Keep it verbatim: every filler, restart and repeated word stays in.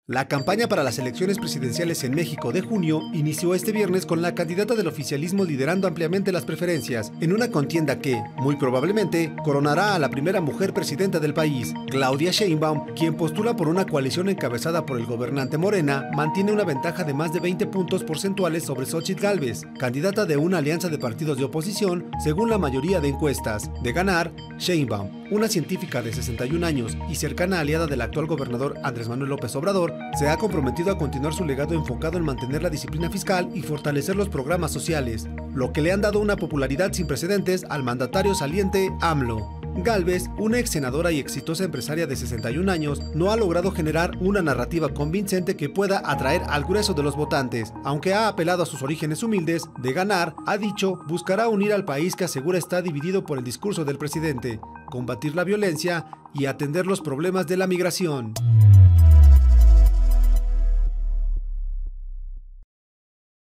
La campaña para las elecciones presidenciales en México de junio inició este viernes con la candidata del oficialismo liderando ampliamente las preferencias, en una contienda que, muy probablemente, coronará a la primera mujer presidenta del país. Claudia Sheinbaum, quien postula por una coalición encabezada por el gobernante Morena, mantiene una ventaja de más de veinte puntos porcentuales sobre Xóchitl Gálvez, candidata de una alianza de partidos de oposición, según la mayoría de encuestas. De ganar, Sheinbaum, una científica de sesenta y un años y cercana aliada del actual gobernador Andrés Manuel López Obrador, se ha comprometido a continuar su legado enfocado en mantener la disciplina fiscal y fortalecer los programas sociales, lo que le han dado una popularidad sin precedentes al mandatario saliente AMLO. Gálvez, una ex senadora y exitosa empresaria de sesenta y un años, no ha logrado generar una narrativa convincente que pueda atraer al grueso de los votantes. Aunque ha apelado a sus orígenes humildes, de ganar, ha dicho, buscará unir al país que asegura está dividido por el discurso del presidente, combatir la violencia y atender los problemas de la migración.